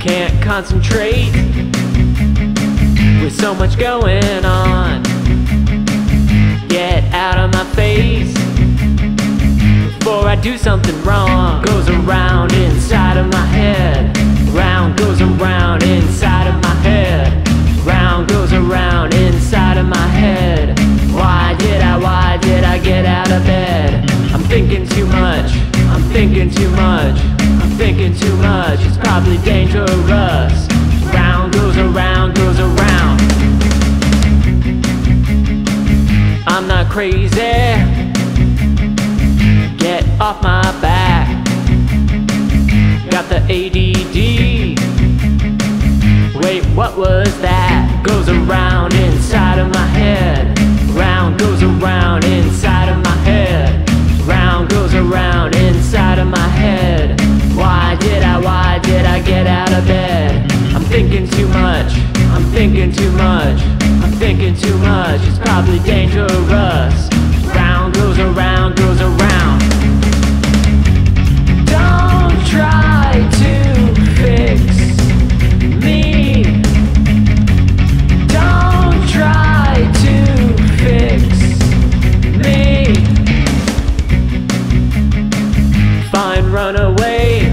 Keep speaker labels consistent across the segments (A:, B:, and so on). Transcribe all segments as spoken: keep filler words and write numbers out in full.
A: Can't concentrate with so much going on. Get out of my face before I do something wrong. Goes around inside of my head, round goes around inside of my head, round goes around inside of my head. Why did I, why did I get out of bed? I'm thinking too much, I'm thinking too much, I'm thinking too much. It's probably dangerous. Round goes around, goes around. I'm not crazy, get off my back. Got the A D D. Wait, what was that? Goes around inside of my head, round goes around inside of my head, round goes around inside of my head. Why did I, why did I get out of bed? I'm thinking too much, I'm thinking too much, I'm thinking too much. It's probably dangerous. Round goes around, goes around. Don't try to fix me. Don't try to fix me. Fine, run away.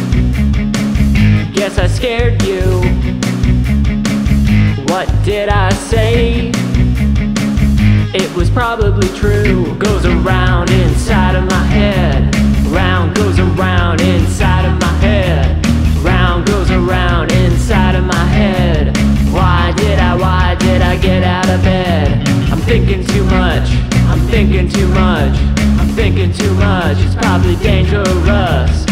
A: Guess I scared you. What did I say? It was probably true. Goes around inside of my head, round goes around inside of my head, round goes around inside of my head. Why did I, why did I get out of bed? I'm thinking too much, I'm thinking too much, I'm thinking too much. It's probably dangerous.